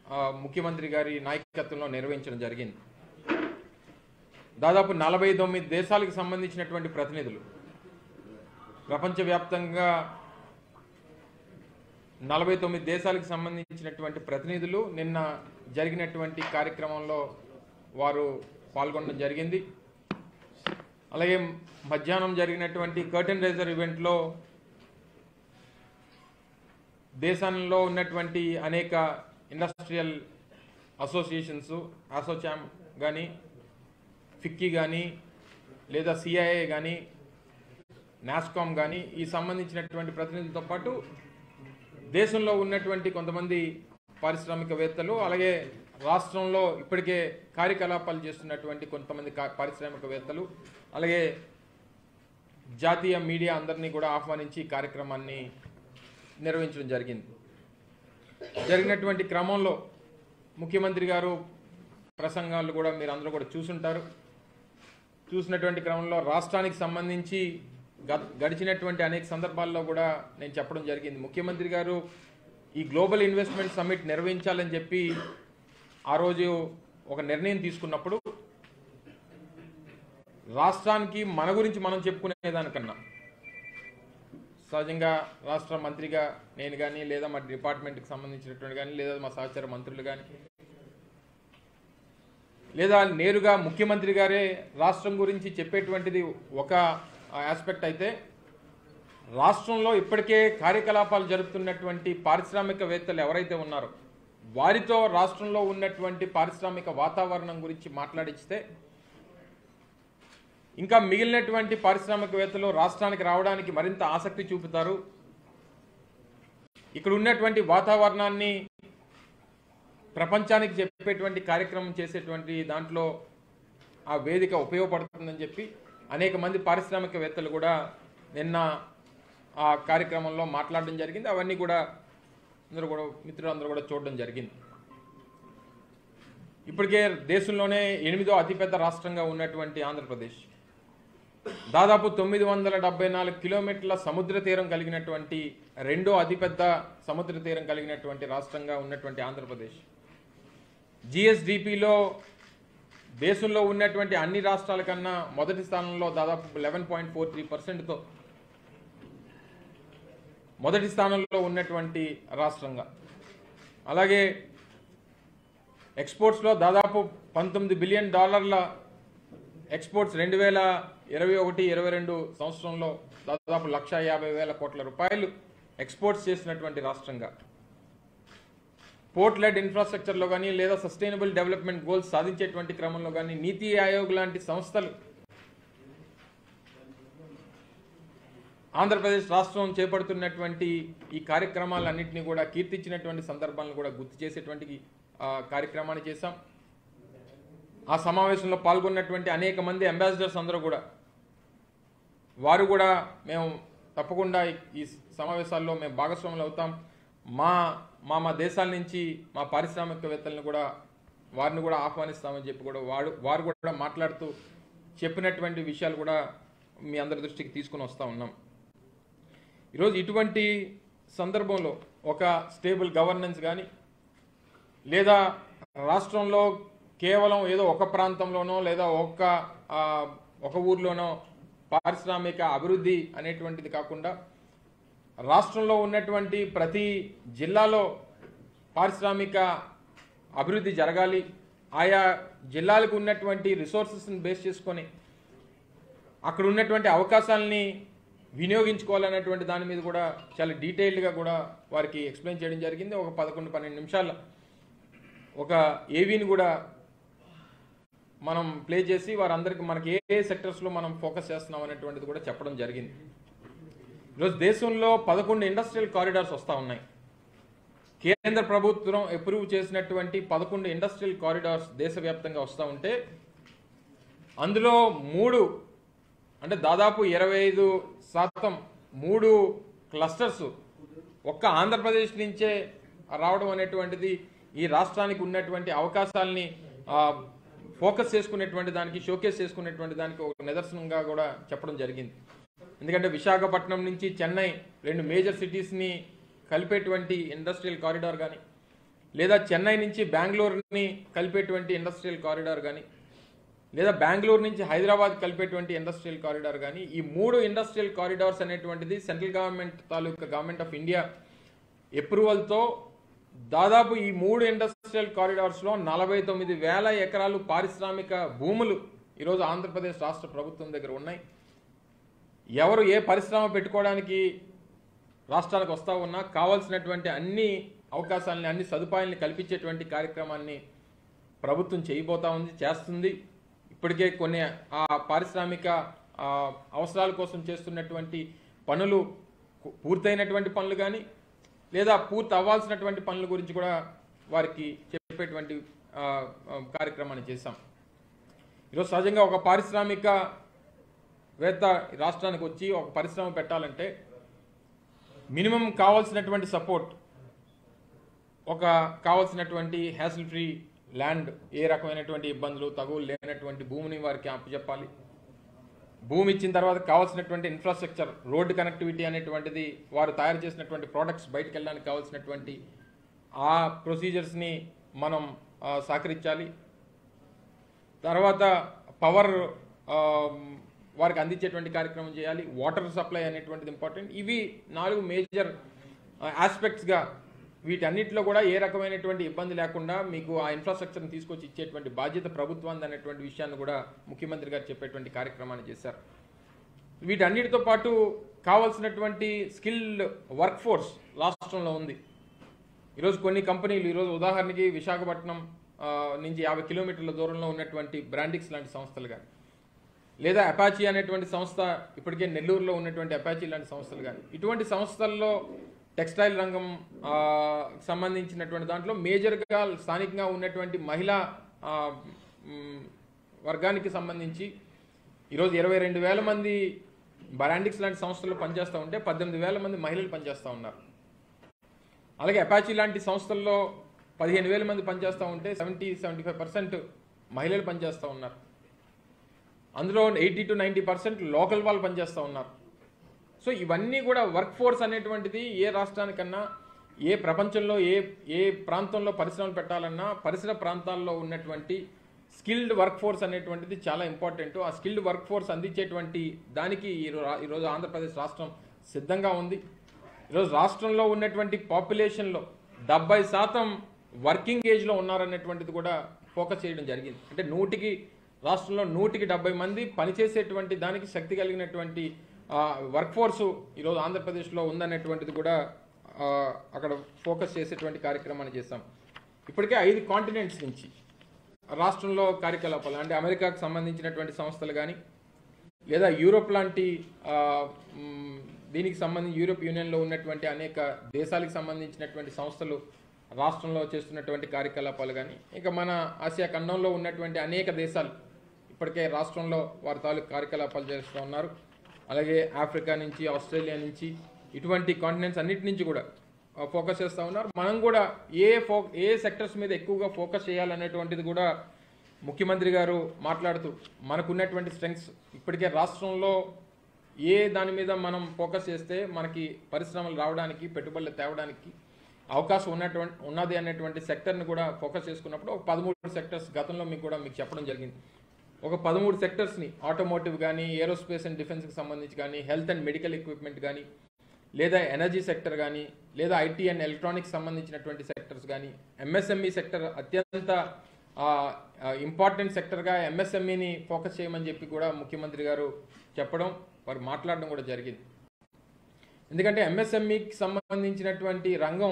ముఖ్యమంత్రి గారి నాయకత్వంలో నిర్వహించడం జరిగింది. దాదాపు 49 దేశాలకు సంబంధించినటువంటి ప్రతినిధులు, ప్రపంచవ్యాప్తంగా 49 దేశాలకు సంబంధించినటువంటి ప్రతినిధులు నిన్న జరిగినటువంటి కార్యక్రమంలో వారు పాల్గొనడం జరిగింది. అలాగే మధ్యాహ్నం జరిగినటువంటి కర్టెన్ రైజర్ ఈవెంట్లో దేశంలో ఉన్నటువంటి అనేక ఇండస్ట్రియల్ అసోసియేషన్స్, అసోచామ్ కానీ, ఫిక్కీ కానీ, లేదా సిఐఏ కానీ, నాస్కామ్ కానీ ఈ సంబంధించినటువంటి ప్రతినిధులతో పాటు దేశంలో ఉన్నటువంటి కొంతమంది పారిశ్రామికవేత్తలు, అలాగే రాష్ట్రంలో ఇప్పటికే కార్యకలాపాలు చేస్తున్నటువంటి కొంతమంది పారిశ్రామికవేత్తలు, అలాగే జాతీయ మీడియా అందరినీ కూడా ఆహ్వానించి కార్యక్రమాన్ని నిర్వహించడం జరిగింది. జరిగినటువంటి క్రమంలో ముఖ్యమంత్రి గారు ప్రసంగాలు కూడా మీరు అందరూ కూడా చూసుంటారు. చూసినటువంటి క్రమంలో రాష్ట్రానికి సంబంధించి గడిచినటువంటి అనేక సందర్భాల్లో కూడా నేను చెప్పడం జరిగింది. ముఖ్యమంత్రి గారు ఈ గ్లోబల్ ఇన్వెస్ట్మెంట్ సమ్మిట్ నిర్వహించాలని చెప్పి ఆ రోజు ఒక నిర్ణయం తీసుకున్నప్పుడు రాష్ట్రానికి మన గురించి మనం చెప్పుకునేదానికన్నా సహజంగా రాష్ట్ర మంత్రిగా నేను కానీ, లేదా మా డిపార్ట్మెంట్కి సంబంధించినటువంటి కానీ, లేదా మా సహచర మంత్రులు కానీ, లేదా నేరుగా ముఖ్యమంత్రి గారే రాష్ట్రం గురించి చెప్పేటువంటిది ఒక ఆస్పెక్ట్ అయితే, రాష్ట్రంలో ఇప్పటికే కార్యకలాపాలు జరుపుతున్నటువంటి పారిశ్రామికవేత్తలు ఎవరైతే ఉన్నారో వారితో రాష్ట్రంలో ఉన్నటువంటి పారిశ్రామిక వాతావరణం గురించి మాట్లాడిస్తే ఇంకా మిగిలినటువంటి పారిశ్రామికవేత్తలు రాష్ట్రానికి రావడానికి మరింత ఆసక్తి చూపుతారు. ఇక్కడ ఉన్నటువంటి వాతావరణాన్ని ప్రపంచానికి చెప్పేటువంటి కార్యక్రమం చేసేటువంటి దాంట్లో ఆ వేదిక ఉపయోగపడుతుందని చెప్పి అనేక మంది పారిశ్రామికవేత్తలు కూడా నిన్న ఆ కార్యక్రమంలో మాట్లాడడం జరిగింది. అవన్నీ కూడా మిత్రులందరూ కూడా చూడడం జరిగింది. ఇప్పటికే దేశంలోనే 8వ అతిపెద్ద రాష్ట్రంగా ఉన్నటువంటి ఆంధ్రప్రదేశ్, దాదాపు 974 కిలోమీటర్ల సముద్ర తీరం కలిగినటువంటి 2వ అతిపెద్ద సముద్ర తీరం కలిగినటువంటి రాష్ట్రంగా ఉన్నటువంటి ఆంధ్రప్రదేశ్, జిఎస్డిపిలో దేశంలో ఉన్నటువంటి అన్ని రాష్ట్రాల కన్నా మొదటి స్థానంలో దాదాపు 11.43%తో మొదటి స్థానంలో ఉన్నటువంటి రాష్ట్రంగా, అలాగే ఎక్స్పోర్ట్స్లో దాదాపు $19 బిలియన్ ఎక్స్పోర్ట్స్ 2021-22 సంవత్సరంలో దాదాపు 1,50,000 కోట్ల రూపాయలు ఎక్స్పోర్ట్స్ చేసినటువంటి రాష్ట్రంగా, పోర్ట్ లెడ్ ఇన్ఫ్రాస్ట్రక్చర్లో కానీ, లేదా సస్టైనబుల్ డెవలప్మెంట్ గోల్స్ సాధించేటువంటి క్రమంలో కానీ నీతి ఆయోగ్ లాంటి సంస్థలు ఆంధ్రప్రదేశ్ రాష్ట్రం చేపడుతున్నటువంటి ఈ కార్యక్రమాలన్నింటినీ కూడా కీర్తించినటువంటి సందర్భాలను కూడా గుర్తు చేసేటువంటి కార్యక్రమాన్ని చేశాం. ఆ సమావేశంలో పాల్గొన్నటువంటి అనేక మంది అంబాసిడర్స్ అందరూ కూడా వారు కూడా మేము తప్పకుండా ఈ సమావేశాల్లో మేము భాగస్వాములు అవుతాం, మా దేశాల నుంచి మా పారిశ్రామికవేత్తలను కూడా వారిని కూడా ఆహ్వానిస్తామని చెప్పి కూడా వారు కూడా మాట్లాడుతూ చెప్పినటువంటి విషయాలు కూడా మీ అందరి దృష్టికి తీసుకుని వస్తూ ఉన్నాం. ఈరోజు ఇటువంటి సందర్భంలో ఒక స్టేబుల్ గవర్నెన్స్ కానీ, లేదా రాష్ట్రంలో కేవలం ఏదో ఒక ప్రాంతంలోనో లేదా ఒక ఊర్లోనో పారిశ్రామిక అభివృద్ధి అనేటువంటిది కాకుండా రాష్ట్రంలో ఉన్నటువంటి ప్రతి జిల్లాలో పారిశ్రామిక అభివృద్ధి జరగాలి, ఆయా జిల్లాలకు ఉన్నటువంటి రిసోర్సెస్ని బేస్ చేసుకొని అక్కడ ఉన్నటువంటి అవకాశాలని వినియోగించుకోవాలనేటువంటి దాని మీద కూడా చాలా డీటెయిల్డ్గా కూడా వారికి ఎక్స్ప్లెయిన్ చేయడం జరిగింది. ఒక 11-12 నిమిషాల్లో ఒక ఏవీని కూడా మనం ప్లే చేసి వారందరికీ మనకి ఏ సెక్టర్స్లో మనం ఫోకస్ చేస్తున్నాం అనేటువంటిది కూడా చెప్పడం జరిగింది. ఈరోజు దేశంలో 11 ఇండస్ట్రియల్ కారిడార్స్ వస్తూ ఉన్నాయి. కేంద్ర ప్రభుత్వం అప్రూవ్ చేసినటువంటి 11 ఇండస్ట్రియల్ కారిడార్స్ దేశవ్యాప్తంగా వస్తూ ఉంటే అందులో 3 అంటే దాదాపు 25% 3 క్లస్టర్స్ ఒక్క ఆంధ్రప్రదేశ్ నుంచే రావడం అనేటువంటిది ఈ రాష్ట్రానికి ఉన్నటువంటి అవకాశాలని ఫోకస్ చేసుకునేటువంటి దానికి, షోకేస్ చేసుకునేటువంటి దానికి ఒక నిదర్శనంగా కూడా చెప్పడం జరిగింది. ఎందుకంటే విశాఖపట్నం నుంచి చెన్నై 2 మేజర్ సిటీస్ని కలిపేటువంటి ఇండస్ట్రియల్ కారిడార్ కానీ, లేదా చెన్నై నుంచి బెంగళూరుని కలిపేటువంటి ఇండస్ట్రియల్ కారిడార్ కానీ, లేదా బెంగళూరు నుంచి హైదరాబాద్ కలిపేటువంటి ఇండస్ట్రియల్ కారిడార్ కానీ, ఈ 3 ఇండస్ట్రియల్ కారిడార్స్ అనేటువంటిది సెంట్రల్ గవర్నమెంట్ తాలూకా గవర్నమెంట్ ఆఫ్ ఇండియా అప్రూవల్తో దాదాపు ఈ 3 ఇండస్ట్రియల్ కారిడార్స్లో 49,000 ఎకరాలు పారిశ్రామిక భూములు ఈరోజు ఆంధ్రప్రదేశ్ రాష్ట్ర ప్రభుత్వం దగ్గర ఉన్నాయి. ఎవరు ఏ పరిశ్రమ పెట్టుకోవడానికి రాష్ట్రానికి వస్తూ ఉన్నా కావాల్సినటువంటి అన్ని అవకాశాలని, అన్ని సదుపాయాలని కల్పించేటువంటి కార్యక్రమాన్ని ప్రభుత్వం చేయబోతా ఉంది, చేస్తుంది. ఇప్పటికే కొన్ని ఆ పారిశ్రామిక అవసరాల కోసం చేస్తున్నటువంటి పనులు, పూర్తయినటువంటి పనులు కానీ, లేదా పూర్తి అవ్వాల్సినటువంటి పనుల గురించి కూడా వారికి చెప్పేటువంటి కార్యక్రమాన్ని చేశాం. ఈరోజు సహజంగా ఒక పారిశ్రామికవేత్త రాష్ట్రానికి వచ్చి ఒక పరిశ్రమ పెట్టాలంటే మినిమం కావాల్సినటువంటి సపోర్ట్, కావాల్సినటువంటి హ్యాసిల్ ఫ్రీ ల్యాండ్, ఏ రకమైనటువంటి ఇబ్బందులు తగులు లేనటువంటి భూమిని వారికి అప్పచెప్పాలి. భూమి ఇచ్చిన తర్వాత కావాల్సినటువంటి ఇన్ఫ్రాస్ట్రక్చర్, రోడ్డు కనెక్టివిటీ అనేటువంటిది, వారు తయారు చేసినటువంటి ప్రోడక్ట్స్ బయటకు వెళ్ళడానికి కావాల్సినటువంటి ఆ ప్రొసీజర్స్ని మనం సహకరించాలి. తర్వాత పవర్ వారికి అందించేటువంటి కార్యక్రమం చేయాలి. వాటర్ సప్లై అనేటువంటిది ఇంపార్టెంట్. ఇవి 4 మేజర్ ఆస్పెక్ట్స్గా, వీటన్నిటిలో కూడా ఏ రకమైనటువంటి ఇబ్బంది లేకుండా మీకు ఆ ఇన్ఫ్రాస్ట్రక్చర్ని తీసుకొచ్చి ఇచ్చేటువంటి బాధ్యత ప్రభుత్వాన్ని అనేటువంటి విషయాన్ని కూడా ముఖ్యమంత్రి గారు చెప్పేటువంటి కార్యక్రమాన్ని చేశారు. వీటన్నిటితో పాటు కావాల్సినటువంటి స్కిల్డ్ వర్క్ ఫోర్స్ రాష్ట్రంలో ఉంది. ఈరోజు కొన్ని కంపెనీలు, ఈరోజు ఉదాహరణకి విశాఖపట్నం నుంచి 50 కిలోమీటర్ల దూరంలో ఉన్నటువంటి బ్రాండిక్స్ లాంటి సంస్థలు కానీ, లేదా అపాచీ అనేటువంటి సంస్థ ఇప్పటికే నెల్లూరులో ఉన్నటువంటి అపాచీ లాంటి సంస్థలు కానీ, ఇటువంటి సంస్థల్లో టెక్స్టైల్ రంగం సంబంధించినటువంటి దాంట్లో మేజర్గా స్థానికంగా ఉన్నటువంటి మహిళా వర్గానికి సంబంధించి ఈరోజు 22,000 మంది బ్రాండిక్స్ లాంటి సంస్థలు పనిచేస్తూ ఉంటే 18,000 మంది మహిళలు పనిచేస్తూ ఉన్నారు. అలాగే అపాచీ లాంటి సంస్థల్లో 15,000 మంది పనిచేస్తూ ఉంటే 70-75% మహిళలు పనిచేస్తూ ఉన్నారు. అందులో 80 to 90% లోకల్ వాళ్ళు పనిచేస్తూ ఉన్నారు. సో ఇవన్నీ కూడా వర్క్ ఫోర్స్ అనేటువంటిది ఏ రాష్ట్రానికన్నా, ఏ ప్రపంచంలో ఏ ప్రాంతంలో పరిశ్రమలు పెట్టాలన్నా పరిసర ప్రాంతాల్లో ఉన్నటువంటి స్కిల్డ్ వర్క్ ఫోర్స్ అనేటువంటిది చాలా ఇంపార్టెంట్. ఆ స్కిల్డ్ వర్క్ ఫోర్స్ అందించేటువంటి దానికి ఈరోజు ఆంధ్రప్రదేశ్ రాష్ట్రం సిద్ధంగా ఉంది. ఈరోజు రాష్ట్రంలో ఉన్నటువంటి పాపులేషన్లో 70% వర్కింగ్ ఏజ్లో ఉన్నారనేటువంటిది కూడా ఫోకస్ చేయడం జరిగింది. అంటే రాష్ట్రంలో 170 మంది పనిచేసేటువంటి దానికి శక్తి కలిగినటువంటి వర్క్ ఫోర్సు ఈరోజు ఆంధ్రప్రదేశ్లో ఉందనేటువంటిది కూడా అక్కడ ఫోకస్ చేసేటువంటి కార్యక్రమాన్ని చేస్తాం. ఇప్పటికే 5 కాంటినెంట్స్ నుంచి రాష్ట్రంలో కార్యకలాపాలు, అంటే అమెరికాకు సంబంధించినటువంటి సంస్థలు కానీ, లేదా యూరోప్ లాంటి దీనికి సంబంధించి యూరోప్ యూనియన్లో ఉన్నటువంటి అనేక దేశాలకు సంబంధించినటువంటి సంస్థలు రాష్ట్రంలో చేస్తున్నటువంటి కార్యకలాపాలు కానీ, ఇంకా మన ఆసియా ఖండంలో ఉన్నటువంటి అనేక దేశాలు ఇప్పటికే రాష్ట్రంలో వారి తాలూకు కార్యకలాపాలు చేస్తూ ఉన్నారు. అలాగే ఆఫ్రికా నుంచి, ఆస్ట్రేలియా నుంచి, ఇటువంటి కాంటినెంట్స్ అన్నిటి నుంచి కూడా ఫోకస్ చేస్తూ ఉన్నారు. మనం కూడా ఏ సెక్టర్స్ మీద ఎక్కువగా ఫోకస్ చేయాలనేటువంటిది కూడా ముఖ్యమంత్రి గారు మాట్లాడుతూ మనకున్నటువంటి స్ట్రెంగ్స్, ఇప్పటికే రాష్ట్రంలో ఏ దాని మీద మనం ఫోకస్ చేస్తే మనకి పరిశ్రమలు రావడానికి, పెట్టుబడులు తేవడానికి అవకాశం ఉన్నది అనేటువంటి సెక్టర్ని కూడా ఫోకస్ చేసుకున్నప్పుడు ఒక 13 సెక్టర్స్ గతంలో మీకు చెప్పడం జరిగింది. ఒక 13 సెక్టర్స్ని, ఆటోమోటివ్ కానీ, ఏరోస్పేస్ అండ్ డిఫెన్స్కి సంబంధించి కానీ, హెల్త్ అండ్ మెడికల్ ఎక్విప్మెంట్ కానీ, లేదా ఎనర్జీ సెక్టర్ కానీ, లేదా ఐటీ అండ్ ఎలక్ట్రానిక్స్ సంబంధించినటువంటి సెక్టర్స్ కానీ, ఎంఎస్ఎంఈ సెక్టర్ అత్యంత ఇంపార్టెంట్ సెక్టర్గా ఎంఎస్ఎంఈని ఫోకస్ చేయమని చెప్పి కూడా ముఖ్యమంత్రి గారు చెప్పడం, వారు మాట్లాడడం కూడా జరిగింది. ఎందుకంటే ఎంఎస్ఎంఈకి సంబంధించినటువంటి రంగం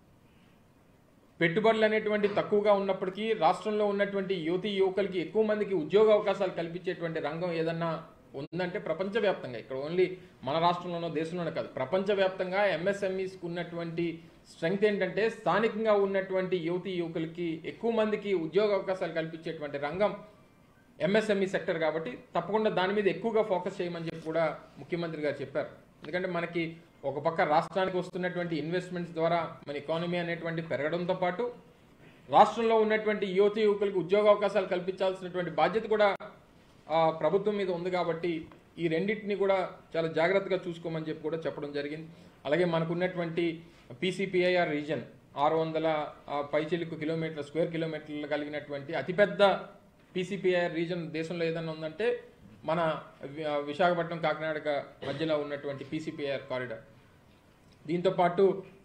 పెట్టుబడులు అనేటువంటి తక్కువగా ఉన్నప్పటికీ రాష్ట్రంలో ఉన్నటువంటి యువకులకి ఎక్కువ మందికి ఉద్యోగ అవకాశాలు కల్పించేటువంటి రంగం ఏదన్నా ఉందంటే ప్రపంచవ్యాప్తంగా, ఇక్కడ ఓన్లీ మన రాష్ట్రంలోనో దేశంలోనే కాదు, ప్రపంచవ్యాప్తంగా ఎంఎస్ఎంఈస్కి ఉన్నటువంటి స్ట్రెంగ్త్ ఏంటంటే స్థానికంగా ఉన్నటువంటి యువకులకి ఎక్కువ మందికి ఉద్యోగ అవకాశాలు కల్పించేటువంటి రంగం ఎంఎస్ఎంఈ సెక్టర్. కాబట్టి తప్పకుండా దాని మీద ఎక్కువగా ఫోకస్ చేయమని చెప్పి కూడా ముఖ్యమంత్రి గారు చెప్పారు. ఎందుకంటే మనకి ఒక పక్క రాష్ట్రానికి వస్తున్నటువంటి ఇన్వెస్ట్మెంట్స్ ద్వారా మన ఎకానమీ అనేటువంటి పెరగడంతో పాటు రాష్ట్రంలో ఉన్నటువంటి యువకులకు ఉద్యోగ అవకాశాలు కల్పించాల్సినటువంటి బాధ్యత కూడా ప్రభుత్వం మీద ఉంది. కాబట్టి ఈ రెండింటిని కూడా చాలా జాగ్రత్తగా చూసుకోమని చెప్పి కూడా చెప్పడం జరిగింది. అలాగే మనకున్నటువంటి పీసీపీఐఆర్ రీజన్, 600 పైచిలుకు కిలోమీటర్ల స్క్వేర్ కిలోమీటర్లు కలిగినటువంటి అతిపెద్ద పీసీపీఐఆర్ రీజన్ దేశంలో ఏదైనా ఉందంటే మన విశాఖపట్నం కాకినాడ మధ్యలో ఉన్నటువంటి పీసీపీఐఆర్ కారిడార్. దీంతోపాటు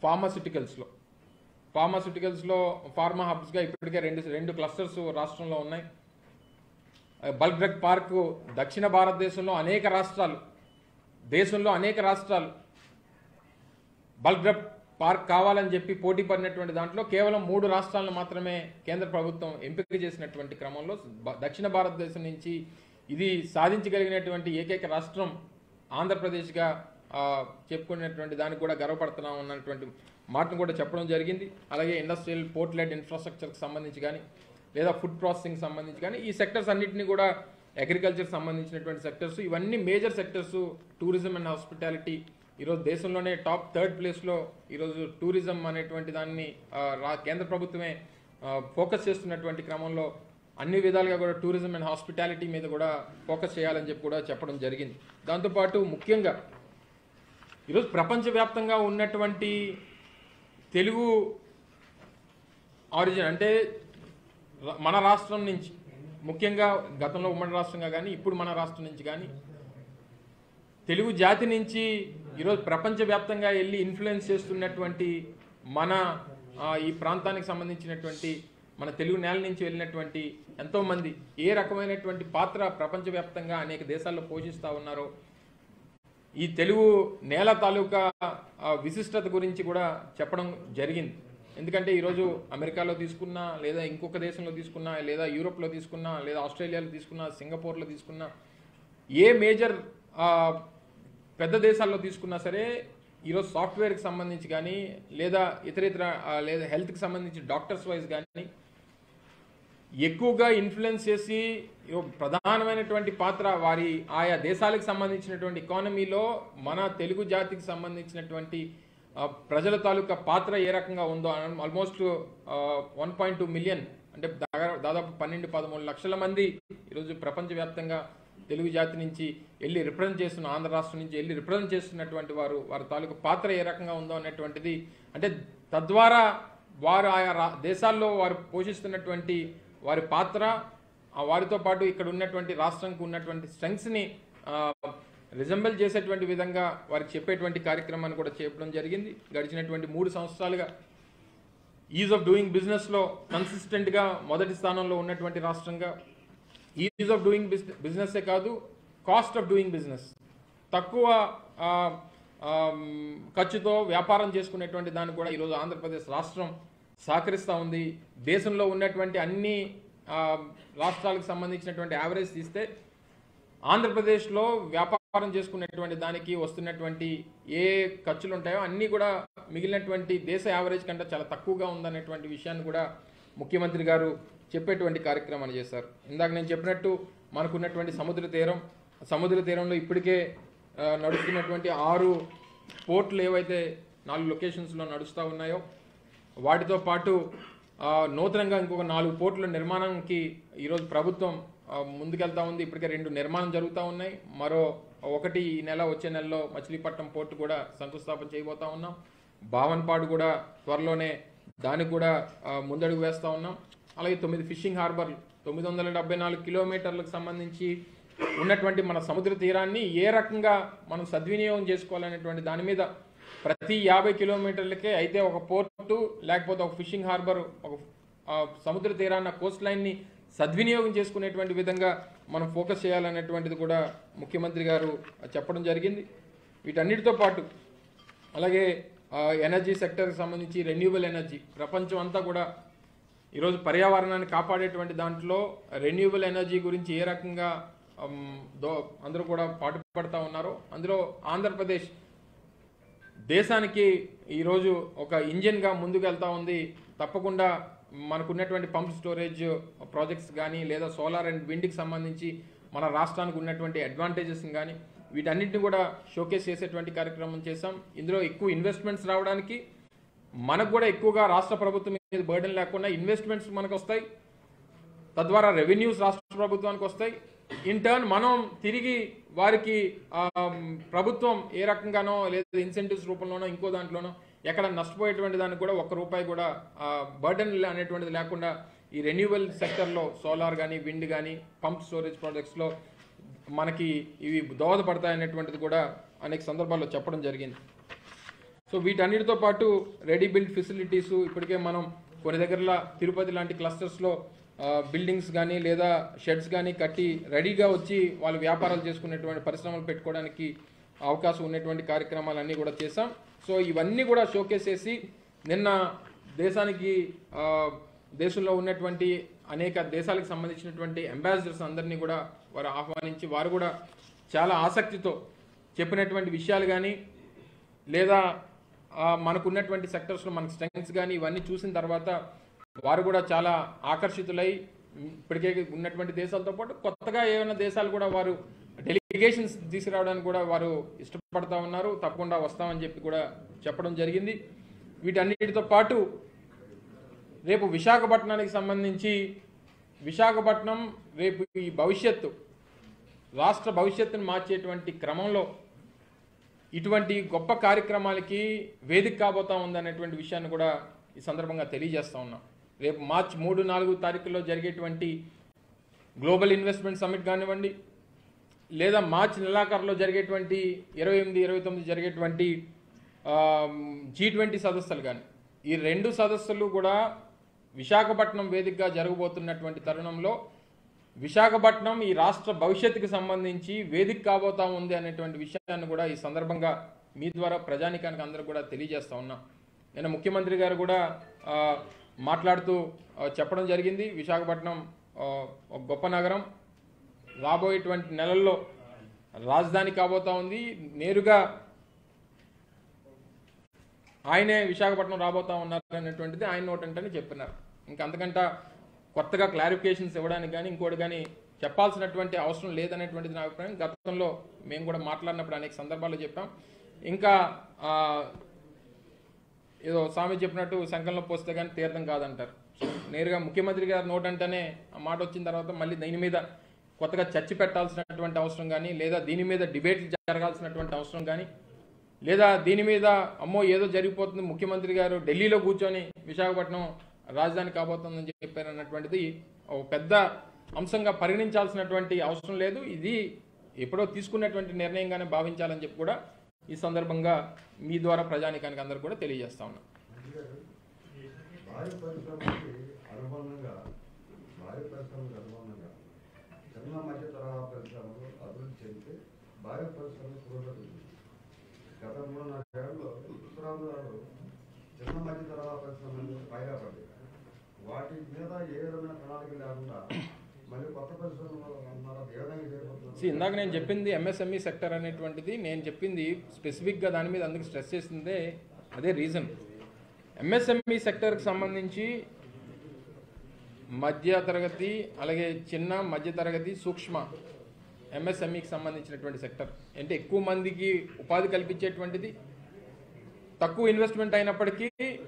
ఫార్మాస్యూటికల్స్లో ఫార్మా హబ్స్గా ఇప్పటికే రెండు క్లస్టర్స్ రాష్ట్రంలో ఉన్నాయి. బల్క్ డ్రగ్ పార్కు దక్షిణ భారతదేశంలో దేశంలో అనేక రాష్ట్రాలు బల్క్ డ్రగ్ పార్క్ కావాలని చెప్పి పోటీ పడినటువంటి దాంట్లో కేవలం 3 రాష్ట్రాలను మాత్రమే కేంద్ర ప్రభుత్వం ఎంపిక చేసినటువంటి క్రమంలో దక్షిణ భారతదేశం నుంచి ఇది సాధించగలిగినటువంటి ఏకైక రాష్ట్రం ఆంధ్రప్రదేశ్గా చెప్పుకునేటువంటి దానికి కూడా గర్వపడుతున్నాం అన్నటువంటి మాటను కూడా చెప్పడం జరిగింది. అలాగే ఇండస్ట్రియల్ పోర్ట్ లెడ్ ఇన్ఫ్రాస్ట్రక్చర్కి సంబంధించి కానీ లేదా ఫుడ్ ప్రాసెసింగ్ సంబంధించి కానీ ఈ సెక్టర్స్ అన్నింటినీ కూడా అగ్రికల్చర్ సంబంధించినటువంటి సెక్టర్స్, ఇవన్నీ major sectors. Tourism and hospitality ఈరోజు దేశంలోనే టాప్ 3rd ప్లేస్లో ఈరోజు టూరిజం అనేటువంటి దాన్ని కేంద్ర ప్రభుత్వమే ఫోకస్ చేస్తున్నటువంటి క్రమంలో అన్ని విధాలుగా కూడా టూరిజం అండ్ హాస్పిటాలిటీ మీద కూడా ఫోకస్ చేయాలని చెప్పి కూడా చెప్పడం జరిగింది. దాంతోపాటు ముఖ్యంగా ఈరోజు ప్రపంచవ్యాప్తంగా ఉన్నటువంటి తెలుగు ఆరిజిన్ అంటే మన రాష్ట్రం నుంచి, ముఖ్యంగా గతంలో ఉమ్మడి రాష్ట్రంగా కానీ ఇప్పుడు మన రాష్ట్రం నుంచి కానీ తెలుగు జాతి నుంచి ఈరోజు ప్రపంచవ్యాప్తంగా వెళ్ళి ఇన్ఫ్లుయెన్స్ చేస్తున్నటువంటి మన ఈ ప్రాంతానికి సంబంధించినటువంటి మన తెలుగు నేల నుంచి వెళ్ళినటువంటి ఎంతోమంది ఏ రకమైనటువంటి పాత్ర ప్రపంచవ్యాప్తంగా అనేక దేశాల్లో పోషిస్తూ ఉన్నారో ఈ తెలుగు నేల తాలూకా విశిష్టత గురించి కూడా చెప్పడం జరిగింది. ఎందుకంటే ఈరోజు అమెరికాలో తీసుకున్నా లేదా ఇంకొక దేశంలో తీసుకున్నా లేదా యూరోప్లో తీసుకున్నా లేదా ఆస్ట్రేలియాలో తీసుకున్నా సింగపూర్లో తీసుకున్నా ఏ మేజర్ పెద్ద దేశాల్లో తీసుకున్నా సరే ఈరోజు సాఫ్ట్వేర్కి సంబంధించి కానీ లేదా ఇతర లేదా హెల్త్కి సంబంధించి డాక్టర్స్ వైజ్ కానీ ఎక్కువగా ఇన్ఫ్లుయెన్స్ చేసి ప్రధానమైనటువంటి పాత్ర వారి ఆయా దేశాలకు సంబంధించినటువంటి ఎకానమీలో మన తెలుగు జాతికి సంబంధించినటువంటి ప్రజల తాలూకా పాత్ర ఏ రకంగా ఉందో ఆల్మోస్ట్ 1.2 మిలియన్ అంటే దాదాపు 12-13 లక్షల మంది ఈరోజు ప్రపంచవ్యాప్తంగా తెలుగు జాతి నుంచి వెళ్ళి రిప్రజెంట్ చేస్తున్న ఆంధ్ర రాష్ట్రం నుంచి వెళ్ళి రిప్రజెంట్ చేస్తున్నటువంటి వారి తాలూకా పాత్ర ఏ రకంగా ఉందో అనేటువంటిది, అంటే తద్వారా వారు ఆయా దేశాల్లో వారు పోషిస్తున్నటువంటి వారి పాత్ర, వారితో పాటు ఇక్కడ ఉన్నటువంటి రాష్ట్రానికి ఉన్నటువంటి స్ట్రెంగ్స్ని రిజంబుల్ చేసేటువంటి విధంగా వారికి చెప్పేటువంటి కార్యక్రమాన్ని కూడా చెప్పడం జరిగింది. గడిచినటువంటి 3 సంవత్సరాలుగా ఈజ్ ఆఫ్ డూయింగ్ బిజినెస్లో కన్సిస్టెంట్గా మొదటి స్థానంలో ఉన్నటువంటి రాష్ట్రంగా, ఈజ్ ఆఫ్ డూయింగ్ బిజినెస్సే కాదు కాస్ట్ ఆఫ్ డూయింగ్ బిజినెస్, తక్కువ ఖర్చుతో వ్యాపారం చేసుకునేటువంటి దాన్ని కూడా ఈరోజు ఆంధ్రప్రదేశ్ రాష్ట్రం సహకరిస్తూ ఉంది. దేశంలో ఉన్నటువంటి అన్ని రాష్ట్రాలకు సంబంధించినటువంటి యావరేజ్ తీస్తే ఆంధ్రప్రదేశ్లో వ్యాపారం చేసుకునేటువంటి దానికి వస్తున్నటువంటి ఏ ఖర్చులు ఉంటాయో అన్నీ కూడా మిగిలినటువంటి దేశ యావరేజ్ కంటే చాలా తక్కువగా ఉందనేటువంటి విషయాన్ని కూడా ముఖ్యమంత్రి గారు చెప్పేటువంటి కార్యక్రమాన్ని చేశారు. ఇందాక నేను చెప్పినట్టు మనకున్నటువంటి సముద్ర తీరంలో ఇప్పటికే నడుస్తున్నటువంటి 6 పోర్ట్లు ఏవైతే 4 లొకేషన్స్లో నడుస్తూ ఉన్నాయో వాటితో పాటు నూతనంగా ఇంకొక 4 పోర్టుల నిర్మాణానికి ఈరోజు ప్రభుత్వం ముందుకెళ్తా ఉంది. ఇప్పటికే 2 నిర్మాణం జరుగుతూ ఉన్నాయి. మరో ఒకటి ఈ నెల వచ్చే నెలలో మచిలీపట్నం పోర్టు కూడా శంకుస్థాపన చేయబోతా ఉన్నాం. బావన్పాడు కూడా త్వరలోనే దానికి కూడా ముందడుగు వేస్తూ ఉన్నాం. అలాగే 9 ఫిషింగ్ హార్బర్లు 974 కిలోమీటర్లకు సంబంధించి ఉన్నటువంటి మన సముద్ర తీరాన్ని ఏ రకంగా మనం సద్వినియోగం చేసుకోవాలనేటువంటి దాని మీద ప్రతి 50 కిలోమీటర్లకే అయితే ఒక పోర్టు లేకపోతే ఒక ఫిషింగ్ హార్బర్, ఒక సముద్ర తీరాన్న కోస్ట్ లైన్ని సద్వినియోగం చేసుకునేటువంటి విధంగా మనం ఫోకస్ చేయాలనేటువంటిది కూడా ముఖ్యమంత్రి గారు చెప్పడం జరిగింది. వీటన్నిటితో పాటు అలాగే ఎనర్జీ సెక్టర్కి సంబంధించి రెన్యూబుల్ ఎనర్జీ ప్రపంచం అంతా కూడా ఈరోజు పర్యావరణాన్ని కాపాడేటువంటి దాంట్లో రెన్యూబుల్ ఎనర్జీ గురించి ఏ రకంగా అందరూ కూడా పాటుపడతా ఉన్నారో అందులో ఆంధ్రప్రదేశ్ దేశానికి ఈరోజు ఒక ఇంజిన్గా ముందుకు వెళ్తూ ఉంది. తప్పకుండా మనకున్నటువంటి పంప్ స్టోరేజ్ ప్రాజెక్ట్స్ కానీ లేదా సోలార్ అండ్ విండ్కి సంబంధించి మన రాష్ట్రానికి ఉన్నటువంటి అడ్వాంటేజెస్ని కానీ వీటన్నిటిని కూడా షోకేస్ చేసేటువంటి కార్యక్రమం చేశాం. ఇందులో ఎక్కువ ఇన్వెస్ట్మెంట్స్ రావడానికి మనకు కూడా ఎక్కువగా రాష్ట్ర ప్రభుత్వం మీద బర్డెన్ లేకుండా ఇన్వెస్ట్మెంట్స్ మనకు వస్తాయి. తద్వారా రెవెన్యూస్ రాష్ట్ర ప్రభుత్వానికి వస్తాయి. ఇన్ టర్న్ మనం తిరిగి వారికి ప్రభుత్వం ఏ రకంగానో లేదా ఇన్సెంటివ్స్ రూపంలోనో ఇంకో దాంట్లోనో ఎక్కడ నష్టపోయేటువంటి దానికి కూడా ₹1 కూడా బర్డెన్ అనేటువంటిది లేకుండా ఈ రెన్యూవల్ సెక్టర్లో సోలార్ కానీ విండ్ కానీ పంప్ స్టోరేజ్ ప్రాజెక్ట్స్లో మనకి ఇవి దోహదపడతాయనేటువంటిది కూడా అనేక సందర్భాల్లో చెప్పడం జరిగింది. సో వీటన్నిటితో పాటు రెడీ బిల్డ్ ఫెసిలిటీసు ఇప్పటికే మనం కొన్ని దగ్గరలో తిరుపతి లాంటి క్లస్టర్స్లో బిల్డింగ్స్ కానీ లేదా షెడ్స్ కానీ కట్టి రెడీగా వచ్చి వాళ్ళు వ్యాపారాలు చేసుకునేటువంటి పరిశ్రమలు పెట్టుకోవడానికి అవకాశం ఉన్నటువంటి కార్యక్రమాలన్నీ కూడా చేశాం. సో ఇవన్నీ కూడా షోకేస్ చేసి నిన్న దేశంలో ఉన్నటువంటి అనేక దేశాలకు సంబంధించినటువంటి అంబాసిడర్స్ అందరినీ కూడా వారు ఆహ్వానించి వారు కూడా చాలా ఆసక్తితో చెప్పినటువంటి విషయాలు కానీ లేదా మనకున్నటువంటి సెక్టర్స్లో మనకు స్ట్రెంగ్స్ కానీ ఇవన్నీ చూసిన తర్వాత వారు కూడా చాలా ఆకర్షితులై ఇప్పటికే ఉన్నటువంటి దేశాలతో పాటు కొత్తగా ఏమైనా దేశాలు కూడా వారు డెలిగేషన్స్ తీసుకురావడానికి కూడా వారు ఇష్టపడతా ఉన్నారు. తప్పకుండా వస్తామని చెప్పి కూడా చెప్పడం జరిగింది. వీటన్నిటితో పాటు రేపు విశాఖపట్నానికి సంబంధించి విశాఖపట్నం రేపు ఈ రాష్ట్ర భవిష్యత్తును మార్చేటువంటి క్రమంలో ఇటువంటి గొప్ప కార్యక్రమాలకి వేదిక కాబోతా ఉందనేటువంటి విషయాన్ని కూడా ఈ సందర్భంగా తెలియజేస్తా ఉన్నాం. రేపు మార్చి 3, 4 తారీఖుల్లో జరిగేటువంటి గ్లోబల్ ఇన్వెస్ట్మెంట్ సమ్మిట్ కానివ్వండి లేదా మార్చి నెలాఖరులో జరిగేటువంటి 28, 29 జరిగేటువంటి G20 సదస్సులు కానీ ఈ 2 సదస్సులు కూడా విశాఖపట్నం వేదికగా జరగబోతున్నటువంటి తరుణంలో విశాఖపట్నం ఈ రాష్ట్ర భవిష్యత్తుకు సంబంధించి వేదిక కాబోతా ఉంది అనేటువంటి విషయాన్ని కూడా ఈ సందర్భంగా మీ ద్వారా ప్రజానికానికి అందరూ కూడా తెలియజేస్తా ఉన్నాం. నిన్న ముఖ్యమంత్రి గారు కూడా మాట్లాడుతూ చెప్పడం జరిగింది, విశాఖపట్నం ఒక గొప్ప నగరం, రాబోయేటువంటి నెలల్లో రాజధాని కాబోతా ఉంది, నేరుగా ఆయనే విశాఖపట్నం రాబోతా ఉన్నారు అనేటువంటిది ఆయన నోటంటని చెప్పినారు. ఇంకా అంతకంటే కొత్తగా క్లారిఫికేషన్స్ ఇవ్వడానికి కానీ ఇంకోటి కానీ చెప్పాల్సినటువంటి అవసరం లేదనేటువంటిది నా అభిప్రాయం. గతంలో మేము కూడా మాట్లాడినప్పుడు అనేక సందర్భాల్లో చెప్పాం. ఇంకా ఏదో స్వామి చెప్పినట్టు శంఖంలో పోస్తే కానీ తీర్థం కాదంటారు. నేరుగా ముఖ్యమంత్రి గారి నోటంటేనే ఆ మాట వచ్చిన తర్వాత మళ్ళీ దీని మీద కొత్తగా చర్చ పెట్టాల్సినటువంటి అవసరం కానీ లేదా దీని మీద డిబేట్లు జరగాల్సినటువంటి అవసరం కానీ లేదా దీని మీద అమ్మో ఏదో జరిగిపోతుంది ముఖ్యమంత్రి గారు ఢిల్లీలో కూర్చొని విశాఖపట్నం రాజధాని కాబోతుందని చెప్పారు అన్నటువంటిది ఒక పెద్ద అంశంగా పరిగణించాల్సినటువంటి అవసరం లేదు. ఇది ఎప్పుడో తీసుకున్నటువంటి నిర్ణయంగానే భావించాలని చెప్పి కూడా ఈ సందర్భంగా మీ ద్వారా ప్రజానికానికి అందరూ కూడా తెలియజేస్తా ఉన్నాం. గత 3-4 ఏళ్లలో ఉత్తరాంధ్రలో చిన్న మధ్య తరహా పరిశ్రమలు పైగా పడ్డాయి. వాటి మీద ఏ విధమైన ప్రణాళిక లేకుండా మళ్ళీ కొత్త పరిశ్రమలు అన్నారా ఏ విధంగా చేయబోతున్నారు? ఇందాక నేను చెప్పింది ఎంఎస్ఎంఈ సెక్టర్ అనేటువంటిది నేను చెప్పింది స్పెసిఫిక్గా దాని మీద అందుకు స్ట్రెస్ చేసిందే అదే రీజన్. ఎంఎస్ఎంఈ సెక్టర్కి సంబంధించి మధ్యతరగతి అలాగే చిన్న మధ్యతరగతి సూక్ష్మ ఎంఎస్ఎంఈకి సంబంధించినటువంటి సెక్టర్ అంటే ఎక్కువ మందికి ఉపాధి కల్పించేటువంటిది, తక్కువ ఇన్వెస్ట్మెంట్ అయినప్పటికీ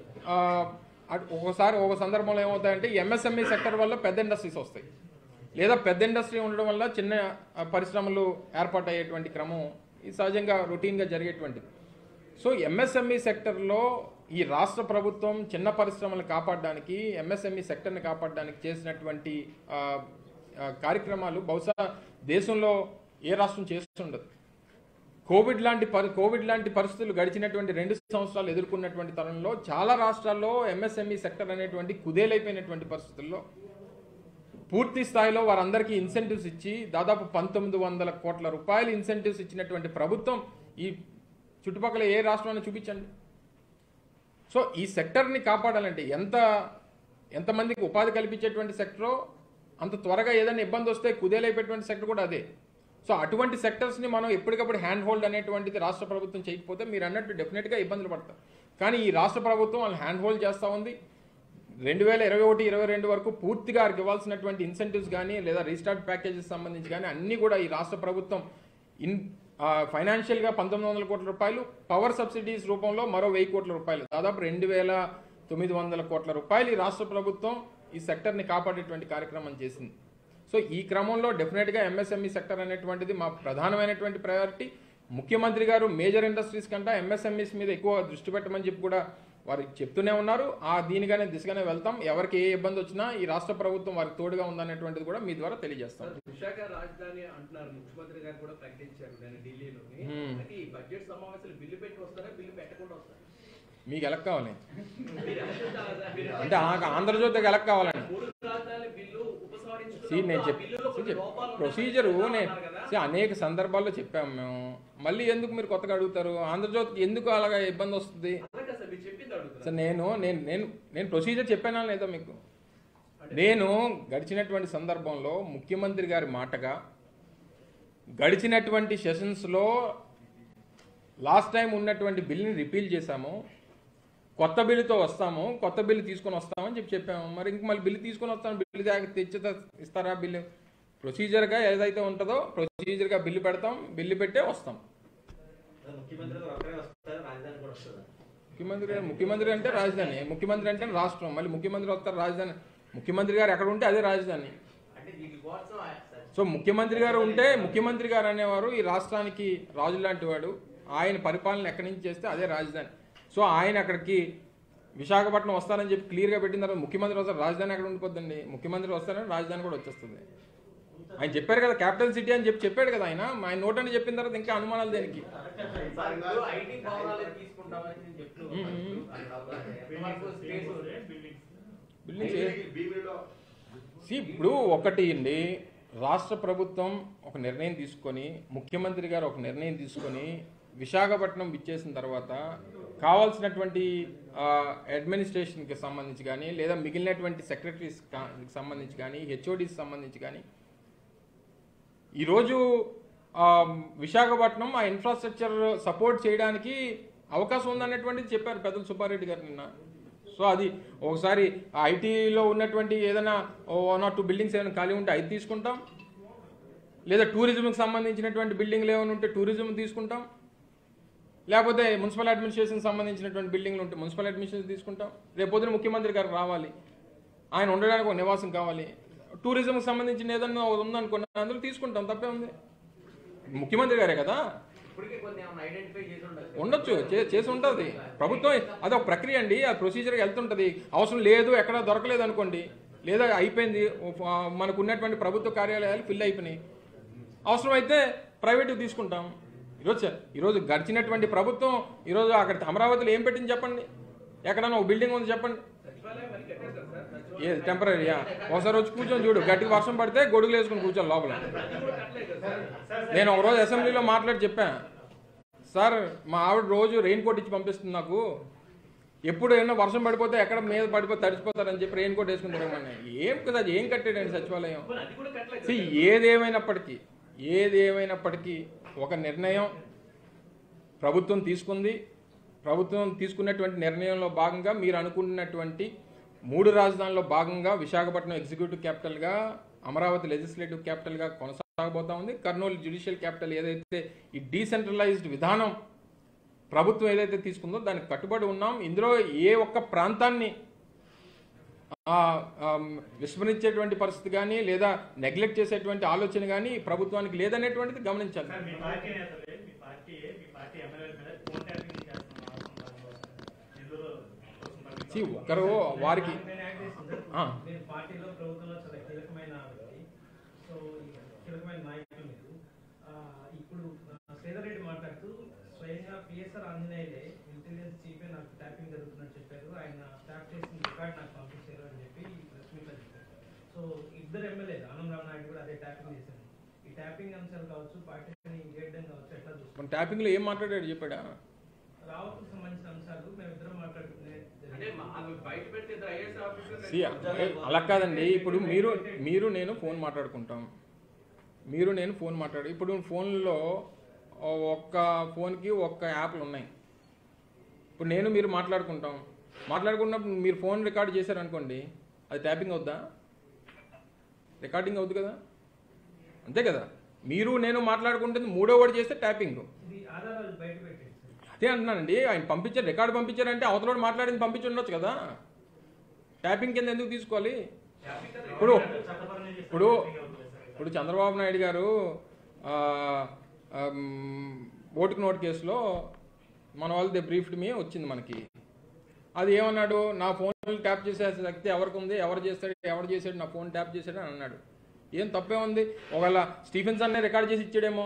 ఒక సందర్భంలో ఏమవుతాయంటే ఎంఎస్ఎంఈ సెక్టర్ వల్ల పెద్ద ఇండస్ట్రీస్ వస్తాయి లేదా పెద్ద ఇండస్ట్రీ ఉండడం వల్ల చిన్న పరిశ్రమలు ఏర్పాటు అయ్యేటువంటి క్రమం ఇది సహజంగా రొటీన్గా జరిగేటువంటిది. సో ఎంఎస్ఎంఈ సెక్టర్లో ఈ రాష్ట్ర ప్రభుత్వం చిన్న పరిశ్రమలు కాపాడడానికి ఎంఎస్ఎంఈ సెక్టర్ని కాపాడడానికి చేసినటువంటి కార్యక్రమాలు బహుశా దేశంలో ఏ రాష్ట్రం చేస్తుండదు. కోవిడ్ లాంటి పరిస్థితులు గడిచినటువంటి 2 సంవత్సరాలు ఎదుర్కొన్నటువంటి తరుణంలో చాలా రాష్ట్రాల్లో ఎంఎస్ఎంఈ సెక్టర్ అనేటువంటి కుదేలైపోయినటువంటి పరిస్థితుల్లో పూర్తి స్థాయిలో వారందరికీ ఇన్సెంటివ్స్ ఇచ్చి దాదాపు 1900 కోట్ల రూపాయలు ఇన్సెంటివ్స్ ఇచ్చినటువంటి ప్రభుత్వం ఈ చుట్టుపక్కల ఏ రాష్ట్రాన్ని చూపించండి. సో ఈ సెక్టర్ని కాపాడాలంటే ఎంతమందికి ఉపాధి కల్పించేటువంటి సెక్టరో అంత త్వరగా ఏదైనా ఇబ్బంది వస్తే కుదేలైపోయేటువంటి సెక్టర్ కూడా అదే. సో అటువంటి సెక్టర్స్ని మనం ఎప్పటికప్పుడు హ్యాండ్ హోల్డ్ అనేటువంటిది రాష్ట్ర ప్రభుత్వం చేయకపోతే మీరు అన్నట్టు డెఫినెట్గా ఇబ్బందులు పడతారు. కానీ ఈ రాష్ట్ర ప్రభుత్వం వాళ్ళు హ్యాండ్ హోల్డ్ చేస్తూ ఉంది. 2021-22 వరకు పూర్తిగా వారికి ఇవ్వాల్సినటువంటి ఇన్సెంటివ్స్ కానీ లేదా రీస్టార్ట్ ప్యాకేజెస్ సంబంధించి కానీ అన్నీ కూడా ఈ రాష్ట్ర ప్రభుత్వం ఫైనాన్షియల్గా 1900 కోట్ల రూపాయలు, పవర్ సబ్సిడీస్ రూపంలో మరో 1000 కోట్ల రూపాయలు, దాదాపు 2900 కోట్ల రూపాయలు ఈ రాష్ట్ర ప్రభుత్వం ఈ సెక్టర్ని కాపాడేటువంటి కార్యక్రమం చేసింది. సో ఈ క్రమంలో డెఫినెట్గా ఎంఎస్ఎంఈ సెక్టర్ అనేటువంటిది మా ప్రధానమైనటువంటి ప్రయారిటీ. ముఖ్యమంత్రి గారు మేజర్ ఇండస్ట్రీస్ కంటే ఎంఎస్ఎంఈస్ మీద ఎక్కువ దృష్టి పెట్టమని చెప్పి కూడా వారికి చెప్తూనే ఉన్నారు. ఆ దీనిగానే దిశగానే వెళ్తాం. ఎవరికి ఏ ఇబ్బంది వచ్చినా ఈ రాష్ట్ర ప్రభుత్వం వారికి తోడుగా ఉందనేటువంటిది కూడా మీ ద్వారా తెలియజేస్తాం. విశాఖ రాజధాని అంటున్నారు, ముఖ్యమంత్రి గారు కూడా ప్రకటించారు ఢిల్లీలోని. అంటే ఈ బడ్జెట్ సమావేశాలు బిల్లు పెట్టి వస్తారా, బిల్లు పెట్టకుండా వస్తారా? మీకు ఎలా కావాలి అంటే ఆంధ్రజ్యోతికి ఎలా కావాలండి? నేను ప్రొసీజరు అనేక సందర్భాల్లో చెప్పాము మేము. మళ్ళీ ఎందుకు మీరు కొత్తగా అడుగుతారు? ఆంధ్రజ్యోతికి ఎందుకు అలాగా ఇబ్బంది వస్తుంది? సార్ నేను ప్రొసీజర్ చెప్పానా లేదా మీకు? నేను గడిచినటువంటి సందర్భంలో ముఖ్యమంత్రి గారి మాటగా గడిచినటువంటి సెషన్స్లో లాస్ట్ టైం ఉన్నటువంటి బిల్లుని రిపీల్ చేశాము. కొత్త బిల్లుతో వస్తాము, కొత్త బిల్లు తీసుకొని వస్తామని చెప్పాము. మరి ఇంక మళ్ళీ బిల్లు తీసుకొని వస్తాము, బిల్లు తెచ్చి ఇస్తారా? బిల్లు ప్రొసీజర్గా ఏదైతే ఉంటుందో ప్రొసీజర్గా బిల్లు పెడతాం, బిల్లు పెట్టే వస్తాం. ముఖ్యమంత్రి అంటే రాజధాని, ముఖ్యమంత్రి అంటే రాష్ట్రం, మళ్ళీ ముఖ్యమంత్రి వస్తారు రాజధాని. ముఖ్యమంత్రి గారు ఎక్కడ ఉంటే అదే రాజధాని. సో ముఖ్యమంత్రి గారు ఉంటే, ముఖ్యమంత్రి గారు అనేవారు ఈ రాష్ట్రానికి రాజు లాంటి వాడు. ఆయన పరిపాలన ఎక్కడి నుంచి చేస్తే అదే రాజధాని. సో ఆయన అక్కడికి విశాఖపట్నం వస్తారని చెప్పి క్లియర్గా పెట్టిన తర్వాత ముఖ్యమంత్రి వస్తారు, రాజధాని ఎక్కడ ఉండిపోద్దండి? ముఖ్యమంత్రి వస్తారని రాజధాని కూడా వచ్చేస్తుంది. ఆయన చెప్పారు కదా క్యాపిటల్ సిటీ అని చెప్పాడు కదా ఆయన. ఆయన నోటని చెప్పిన తర్వాత ఇంకా అనుమానాలు దేనికి? ఇప్పుడు ఒకటి అండి, రాష్ట్ర ప్రభుత్వం ఒక నిర్ణయం తీసుకొని, ముఖ్యమంత్రి గారు ఒక నిర్ణయం తీసుకొని విశాఖపట్నం ఇచ్చేసిన తర్వాత కావాల్సినటువంటి అడ్మినిస్ట్రేషన్కి సంబంధించి కానీ, లేదా మిగిలినటువంటి సెక్రటరీస్కి సంబంధించి కానీ, హెచ్ఓడికి సంబంధించి కానీ, ఈరోజు విశాఖపట్నం ఆ ఇన్ఫ్రాస్ట్రక్చర్ సపోర్ట్ చేయడానికి అవకాశం ఉందనేటువంటిది చెప్పారు పెద్దలు సుబ్బారెడ్డి గారు నిన్న. సో అది ఒకసారి ఐటీలో ఉన్నటువంటి ఏదైనా 1 or 2 బిల్డింగ్స్ ఏమైనా ఖాళీ ఉంటే అది తీసుకుంటాం, లేదా టూరిజంకి సంబంధించినటువంటి బిల్డింగ్లు ఏమైనా ఉంటే టూరిజం తీసుకుంటాం, లేకపోతే మున్సిపల్ అడ్మినిస్ట్రేషన్కి సంబంధించినటువంటి బిల్డింగ్లు ఉంటే మున్సిపల్ అడ్మినిస్ట్రేషన్ తీసుకుంటాం. రేపు పొద్దున ముఖ్యమంత్రి గారు రావాలి, ఆయన ఉండడానికి ఒక నివాసం కావాలి, టూరిజంకి సంబంధించిన ఏదన్నా ఉందనుకున్న అందులో తీసుకుంటాం, తప్పే ఉంది. ముఖ్యమంత్రి గారే కదా, ఉండొచ్చు, చేసి ఉంటుంది ప్రభుత్వం. అది ఒక ప్రక్రియ అండి, ఆ ప్రొసీజర్కి వెళ్తుంటుంది. అవసరం లేదు, ఎక్కడ దొరకలేదు అనుకోండి, లేదా అయిపోయింది, మనకు ఉన్నటువంటి ప్రభుత్వ కార్యాలయాలు ఫిల్ అయిపోయినాయి, అవసరమైతే ప్రైవేట్కి తీసుకుంటాం. ఈరోజు గడిచినటువంటి ప్రభుత్వం ఈరోజు అక్కడ అమరావతిలో ఏం పెట్టింది చెప్పండి? ఎక్కడన్నా ఒక బిల్డింగ్ ఉంది చెప్పండి, ఏది టెంపరీయా? ఒకసారి వచ్చి కూర్చొని చూడు, గట్టిగా వర్షం పడితే గొడుగులు వేసుకుని కూర్చోాలి లోపల. నేను ఒకరోజు అసెంబ్లీలో మాట్లాడి చెప్పాను, సార్ మా ఆవిడ రోజు రెయిన్ కోట్ ఇచ్చి పంపిస్తుంది నాకు, ఎప్పుడు ఏమన్నా వర్షం పడిపోతే ఎక్కడ మీద పడిపోతే తడిచిపోతారని చెప్పి రెయిన్ కోట్ వేసుకుని తిరగమని. ఏం కదా, ఏం కట్టాడండి సచివాలయం? ఏదేమైనప్పటికీ ఒక నిర్ణయం ప్రభుత్వం తీసుకుంది. ప్రభుత్వం తీసుకున్నటువంటి నిర్ణయంలో భాగంగా మీరు అనుకున్నటువంటి 3 రాజధానుల్లో భాగంగా విశాఖపట్నం ఎగ్జిక్యూటివ్ క్యాపిటల్గా, అమరావతి లెజిస్లేటివ్ క్యాపిటల్గా కొనసాగబోతా ఉంది. కర్నూలు జ్యుడిషియల్ క్యాపిటల్ ఏదైతే ఈ డీసెంట్రలైజ్డ్ విధానం ప్రభుత్వం ఏదైతే తీసుకుందో దానికి కట్టుబడి ఉన్నాం. ఇందులో ఏ ఒక్క ప్రాంతాన్ని విస్మరించేటువంటి పరిస్థితి కానీ, లేదా నెగ్లెక్ట్ చేసేటువంటి ఆలోచన కానీ ప్రభుత్వానికి లేదనేటువంటిది గమనించాలి. ఒకరు వారికి ఇప్పుడు శ్రీధర్ రెడ్డి మాట్లాడుతూ స్వయంగా పిఎస్ఆర్ ఆంజనేయులే ఇంటెలిజెన్స్ చీఫ్ నాకు ట్యాపింగ్ జరుగుతున్నట్టు చెప్పారు, ఆయన ట్యాప్ చేసిన రికార్డ్ నాకు పంపించారు అని చెప్పి ప్రెస్ మీట్లో చెప్పారు. సో ఇద్దరు ఎమ్మెల్యేలు ఆనందరావు నాయుడు కూడా అదే ట్యాపింగ్ చేశారు. ఈ ట్యాపింగ్ అంశాలు కావచ్చు, పార్టీని చేయడం కావచ్చు, ఎట్లా చూస్తాం? ట్యాపింగ్ లో ఏం మాట్లాడాడు చెప్పాడా? రావకు సంబంధించిన అంశాలు మేమిద్దరం మాట్లాడుకునే. అలా కాదండి, ఇప్పుడు మీరు నేను ఫోన్ మాట్లాడుకుంటాం, ఇప్పుడు ఫోన్లో ఒక్క ఫోన్కి ఒక్క యాప్లు ఉన్నాయి. ఇప్పుడు మీరు మాట్లాడుకున్నప్పుడు మీరు ఫోన్ రికార్డ్ చేశారనుకోండి, అది ట్యాపింగ్ అవుద్దా? రికార్డింగ్ అవుద్ది కదా, అంతే కదా. మీరు నేను మాట్లాడుకుంటుంది మూడో వాడు చేస్తే ట్యాపింగ్. అదే అంటున్నానండి, ఆయన పంపించారు, రికార్డు పంపించారంటే అవతలోడు మాట్లాడింది పంపించి ఉండొచ్చు కదా, ట్యాపింగ్ కింద ఎందుకు తీసుకోవాలి? ఇప్పుడు చంద్రబాబు నాయుడు గారు ఓటుకు నోటు కేసులో మన వాళ్ళు దే బ్రీఫ్డ్ మీ వచ్చింది మనకి. అది ఏమన్నాడు, నా ఫోన్ ట్యాప్ చేసే శక్తి ఎవరికి ఉంది, ఎవరు చేశాడు నా ఫోన్ ట్యాప్ చేశాడు అని అన్నాడు. ఏం తప్పే ఉంది? ఒకవేళ స్టీఫెన్సన్ రికార్డ్ చేసి ఇచ్చాడేమో,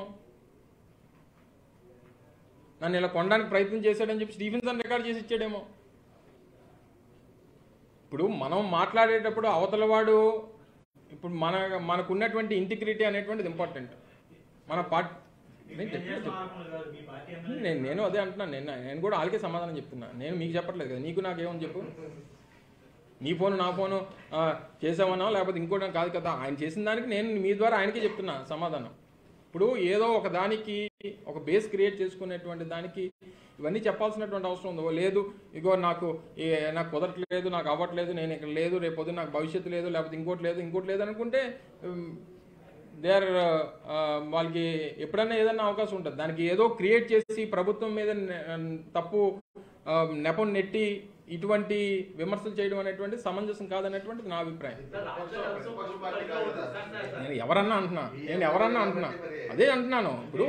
నన్ను ఇలా కొనడానికి ప్రయత్నం చేశాడని చెప్పి స్టీఫెన్సన్ రికార్డ్ చేసి ఇచ్చాడేమో. ఇప్పుడు మనం మాట్లాడేటప్పుడు అవతల వాడు ఇప్పుడు మనకున్నటువంటి ఇంటిగ్రిటీ అనేటువంటిది ఇంపార్టెంట్. మన పార్టీ నేను అదే అంటున్నాను. నేను కూడా వాళ్ళకే సమాధానం చెప్తున్నా. నేను మీకు చెప్పట్లేదు కదా, నీకు నాకేమని చెప్పు. నీ ఫోను నా ఫోను చేసామన్నా లేకపోతే ఇంకోటి కాదు కదా. ఆయన చేసిన దానికి నేను మీ ద్వారా ఆయనకే చెప్తున్నా సమాధానం. ఇప్పుడు ఏదో ఒక దానికి ఒక బేస్ క్రియేట్ చేసుకునేటువంటి దానికి ఇవన్నీ చెప్పాల్సినటువంటి అవసరం ఉందో లేదు. ఇగో నాకు కుదరట్లేదు, నాకు అవ్వట్లేదు, నేను ఇక్కడ లేదు, రేపు పొద్దున్న నాకు భవిష్యత్తు లేదు, లేకపోతే ఇంకోటి లేదు అనుకుంటే వాళ్ళకి ఎప్పుడైనా ఏదైనా అవకాశం ఉంటుంది. దానికి ఏదో క్రియేట్ చేసి ప్రభుత్వం మీద తప్పు నెపం నెట్టి ఇటువంటి విమర్శలు చేయడం అనేటువంటి సమంజసం కాదనేటువంటిది నా అభిప్రాయం. నేను ఎవరన్నా అంటున్నా అదే అంటున్నాను. ఇప్పుడు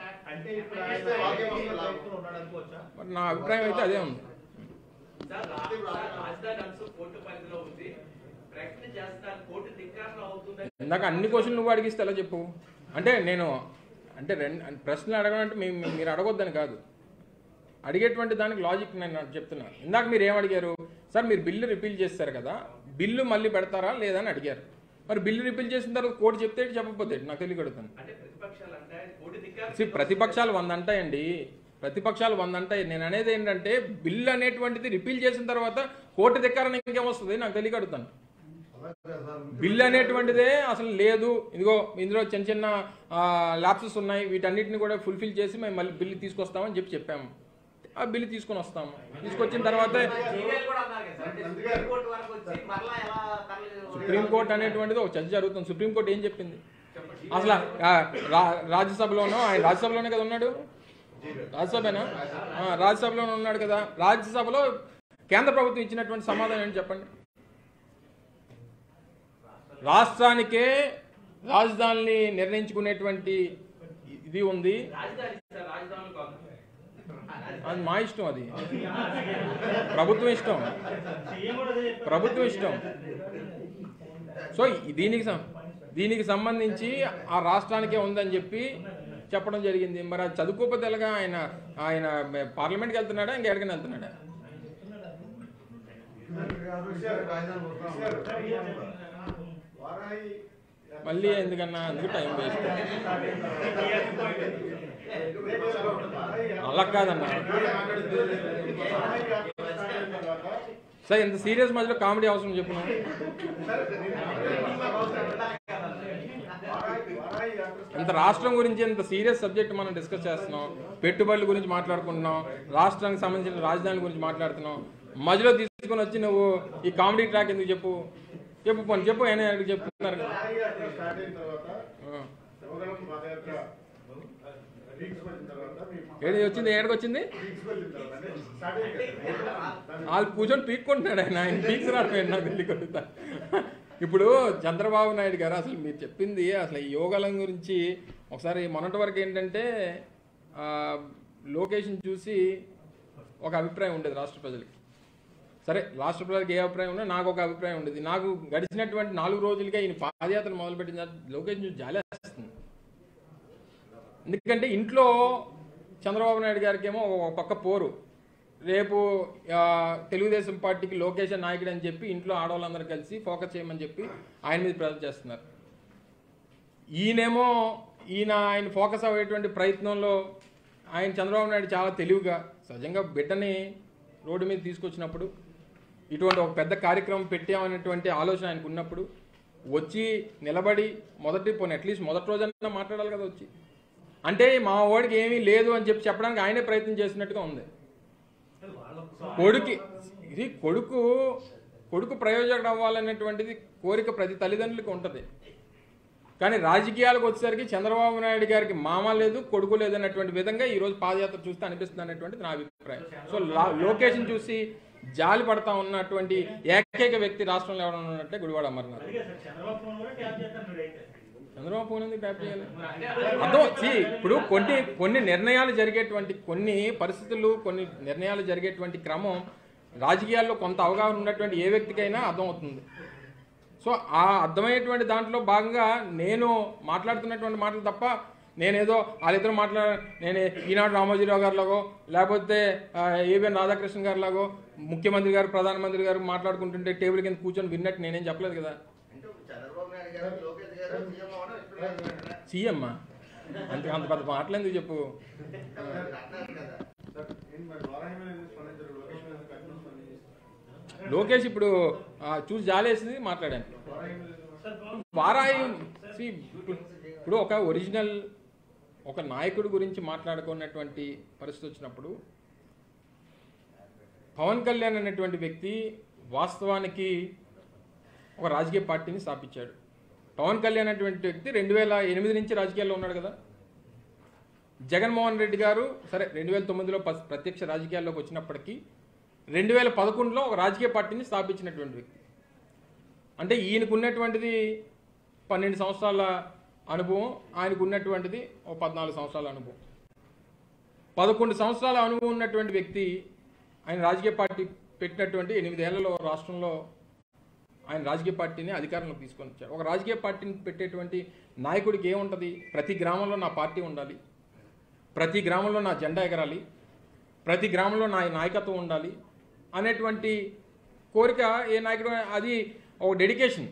నా అభిప్రాయం అయితే అదే ఉంది. ఇందాక అన్ని క్వశ్చన్లు నువ్వు అడిగిస్తే ఎలా చెప్పు? అంటే ప్రశ్నలు అడగడం అంటే మీరు అడగొద్దని కాదు, అడిగేటువంటి దానికి లాజిక్ నేను చెప్తున్నా. ఇందాక మీరు ఏం అడిగారు సార్, మీరు బిల్లు రిపీల్ చేస్తారు కదా, బిల్లు మళ్ళీ పెడతారా లేదా అని అడిగారు. మరి బిల్లు రిపీల్ చేసిన తర్వాత కోర్టు చెప్తే చెప్పకపోతే నాకు తెలియగలుగుతాను. ప్రతిపక్షాలు 100 అంటాయండి, ప్రతిపక్షాలు 100 అంటాయి. నేను అనేది ఏంటంటే బిల్లు అనేటువంటిది రిపీల్ చేసిన తర్వాత కోర్టు ధిక్కారణ ఇంకేమొస్తుంది నాకు తెలియగలుగుతాను. బిల్లు అనేటువంటిదే అసలు లేదు, ఇదిగో ఇందులో చిన్న ల్యాప్సెస్ ఉన్నాయి, వీటన్నిటిని కూడా ఫుల్ఫిల్ చేసి మేము మళ్ళీ బిల్లు తీసుకొస్తామని చెప్పాము. ఆ బిల్లు తీసుకొని వస్తాము. తీసుకొచ్చిన తర్వాత సుప్రీంకోర్టు అనేటువంటిది ఒక చర్చ జరుగుతుంది. సుప్రీంకోర్టు ఏం చెప్పింది అసలు? రాజ్యసభలోనో, ఆయన రాజ్యసభలోనే కదా ఉన్నాడు, రాజ్యసభేనా? రాజ్యసభలోనే ఉన్నాడు కదా. రాజ్యసభలో కేంద్ర ప్రభుత్వం ఇచ్చినటువంటి సమాధానం ఏంటి చెప్పండి? రాష్ట్రానికే రాజధానిని నిర్ణయించుకునేటువంటి ఇది ఉంది, అది మా ఇష్టం, అది ప్రభుత్వం ఇష్టం. సో దీనికి సంబంధించి ఆ రాష్ట్రానికే ఉందని చెప్పడం జరిగింది. మరి అది చదువుకోకపోతే ఎలాగా? ఆయన పార్లమెంట్కి వెళ్తున్నాడా, ఇంకెక్కడికైనా వెళ్తున్నాడా? మళ్ళీ ఎందుకన్నా, అందుకు టైం వేస్ట్. అలా కాదన్నా సార్, ఇంత సీరియస్ మధ్యలో కామెడీ అవసరం చెప్పును. ఇంత రాష్ట్రం గురించి ఇంత సీరియస్ సబ్జెక్ట్ మనం డిస్కస్ చేస్తున్నాం, పెట్టుబడుల గురించి మాట్లాడుకుంటున్నాం, రాష్ట్రానికి సంబంధించిన రాజధాని గురించి మాట్లాడుతున్నాం. మధ్యలో తీసుకొని వచ్చి నువ్వు ఈ కామెడీ ట్రాక్ ఎందుకు చెప్పు ఆయన చెప్తున్నారు కదా. ఏడికి వచ్చింది వాళ్ళు కూర్చొని పీక్కుంటున్నాడు ఆయన పీక్స్ రావడం నాకు తెలియకొడుతా. ఇప్పుడు చంద్రబాబు నాయుడు గారు అసలు మీరు చెప్పింది అసలు ఈ యోగాలం గురించి ఒకసారి మొన్నటి వరకు ఏంటంటే లొకేషన్ చూసి ఒక అభిప్రాయం ఉండేది రాష్ట్ర ప్రజలకి. సరే, రాష్ట్ర ప్రజలకు ఏ అభిప్రాయం ఉన్నా నాకు ఒక అభిప్రాయం ఉండేది. నాకు గడిచినటువంటి 4 రోజులుగా ఈయన పాదయాత్ర మొదలుపెట్టిన లొకేషన్ చూసి జాలేస్తుంది. ఎందుకంటే ఇంట్లో చంద్రబాబు నాయుడు గారికి ఏమో ఒక పక్క పోరు, రేపు తెలుగుదేశం పార్టీకి లోకేషన్ నాయకుడు అని చెప్పి ఇంట్లో ఆడవాళ్ళందరూ కలిసి ఫోకస్ చేయమని చెప్పి ఆయన మీద ప్రెజర్ చేస్తున్నారు. ఆయన ఫోకస్ అయ్యేటువంటి ప్రయత్నంలో ఆయన చంద్రబాబు నాయుడు చాలా తెలివిగా సహజంగా బిడ్డని రోడ్డు మీద తీసుకొచ్చినప్పుడు, ఇటువంటి ఒక పెద్ద కార్యక్రమం పెట్టామనేటువంటి ఆలోచన ఆయనకు ఉన్నప్పుడు వచ్చి నిలబడి అట్లీస్ట్ మొదటి రోజన్నా మాట్లాడాలి కదా. వచ్చి అంటే మా వాడికి ఏమీ లేదు అని చెప్పడానికి ఆయనే ప్రయత్నం చేసినట్టుగా ఉంది. కొడుకు ప్రయోజకుడు అవ్వాలనేటువంటిది కోరిక ప్రతి తల్లిదండ్రులకి ఉంటుంది. కానీ రాజకీయాలకు వచ్చేసరికి చంద్రబాబు నాయుడు గారికి మామ లేదు, కొడుకు లేదు అన్నటువంటి విధంగా ఈరోజు పాదయాత్ర చూస్తే అనిపిస్తుంది అనేటువంటిది నా అభిప్రాయం. సో లొకేషన్ చూసి జాలి పడతా ఉన్నటువంటి ఏకైక వ్యక్తి రాష్ట్రంలో ఎవరైనా ఉన్నట్టే గుడివాడ అమర్నాథ్. చంద్రబాబు ఫోన్ ఎందుకు ట్యాప్ చేయాలి? అర్థం వచ్చి ఇప్పుడు కొన్ని నిర్ణయాలు జరిగేటువంటి కొన్ని పరిస్థితులు కొన్ని నిర్ణయాలు జరిగేటువంటి క్రమం రాజకీయాల్లో కొంత అవగాహన ఉన్నటువంటి ఏ వ్యక్తికైనా అర్థమవుతుంది. సో ఆ అర్థమయ్యేటువంటి దాంట్లో భాగంగా నేను మాట్లాడుతున్నటువంటి మాటలు తప్ప నేనేదో వాళ్ళిద్దరు నేను ఈనాడు రామోజీరావు గారిలాగో లేకపోతే ఏబిఎన్ రాధాకృష్ణ గారిలాగో ముఖ్యమంత్రి గారు ప్రధానమంత్రి గారు మాట్లాడుకుంటుంటే టేబుల్ కింద కూర్చొని విన్నట్టు నేనేం చెప్పలేదు కదా. సీఎమ్మా అంత పెద్ద మాటలు ఎందుకు చెప్పు. లోకేష్ ఇప్పుడు చూసి జాలేసింది మాట్లాడాను. వారాయి ఇప్పుడు ఒక ఒరిజినల్ ఒక నాయకుడి గురించి మాట్లాడుకున్నటువంటి పరిస్థితి వచ్చినప్పుడు పవన్ కళ్యాణ్ అనేటువంటి వ్యక్తి వాస్తవానికి ఒక రాజకీయ పార్టీని స్థాపించాడు. పవన్ కళ్యాణ్ అనేటువంటి వ్యక్తి 2008 నుంచి రాజకీయాల్లో ఉన్నాడు కదా. జగన్మోహన్ రెడ్డి గారు సరే 2009లో ప్రత్యక్ష రాజకీయాల్లోకి వచ్చినప్పటికీ 2011లో ఒక రాజకీయ పార్టీని స్థాపించినటువంటి వ్యక్తి. అంటే ఈయనకు ఉన్నటువంటిది 12 సంవత్సరాల అనుభవం, ఆయనకు ఉన్నటువంటిది ఒక 14 సంవత్సరాల అనుభవం. 11 సంవత్సరాల అనుభవం ఉన్నటువంటి వ్యక్తి ఆయన రాజకీయ పార్టీ పెట్టినటువంటి 8 ఏళ్లలో రాష్ట్రంలో ఆయన రాజకీయ పార్టీని అధికారంలోకి తీసుకొని వచ్చారు. ఒక రాజకీయ పార్టీని పెట్టేటువంటి నాయకుడికి ఏముంటుంది? ప్రతి గ్రామంలో నా పార్టీ ఉండాలి, ప్రతి గ్రామంలో నా జెండా ఎగరాలి, ప్రతి గ్రామంలో నా నాయకత్వం ఉండాలి అనేటువంటి కోరిక ఏ నాయకుడు, అది ఒక డెడికేషన్.